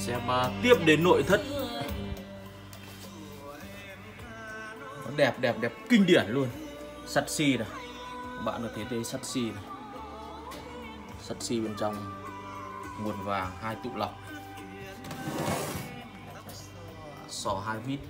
Xem tiếp đến nội thất. Nó đẹp đẹp đẹp kinh điển luôn. Sắt xi này, các bạn có thể thấy sắt xi này, sắt xi bên trong, nguồn vàng, 2 tụ lọc, sò 2 vít.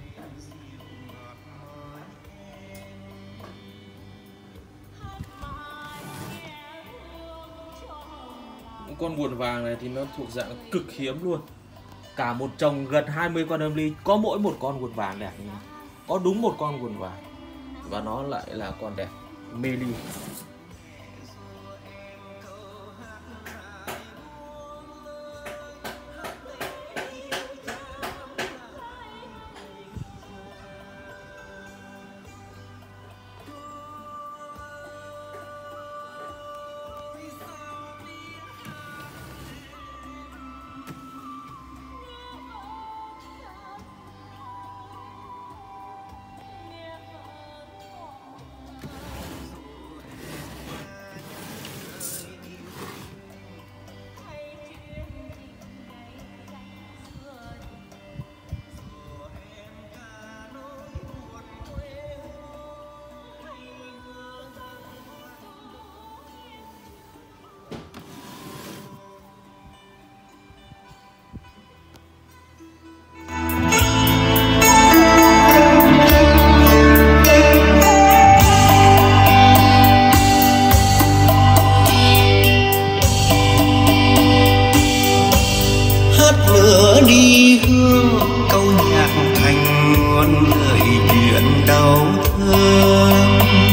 Con nguồn vàng này thì nó thuộc dạng cực hiếm luôn. Cả một chồng gần 20 con âm ly có mỗi một con nguồn vàng đẹp như này. Có đúng một con nguồn vàng. Và nó lại là con đẹp mê ly. Lửa đi hương câu nhạc thành nguồn lời chuyện đau thương.